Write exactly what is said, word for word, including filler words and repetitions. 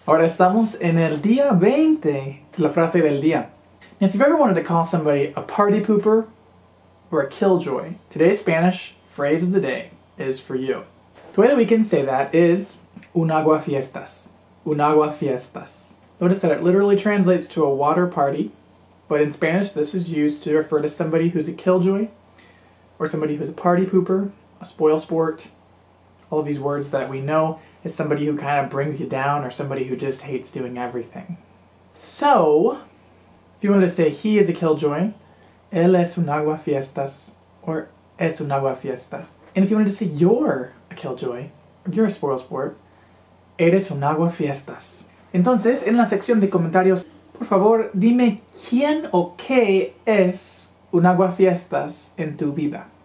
Ahora estamos en el día veinte de la frase del día. Now, if you've ever wanted to call somebody a party pooper or a killjoy, today's Spanish phrase of the day is for you. The way that we can say that is un aguafiestas. Un aguafiestas. Notice that it literally translates to a water party, but in Spanish this is used to refer to somebody who's a killjoy, or somebody who's a party pooper, a spoil sport. All of these words that we know is somebody who kind of brings you down or somebody who just hates doing everything. So, if you wanted to say he is a killjoy, él es un aguafiestas, or es un aguafiestas. And if you wanted to say you're a killjoy, or you're a spoil sport, eres un aguafiestas. Entonces, en la sección de comentarios, por favor, dime quién o qué es un aguafiestas en tu vida.